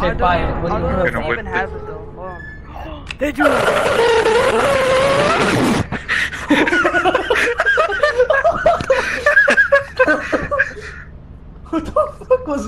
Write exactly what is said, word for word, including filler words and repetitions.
Okay, buy it. What I do you don't know if have? they even have it though. Hold on. They do! What the fuck was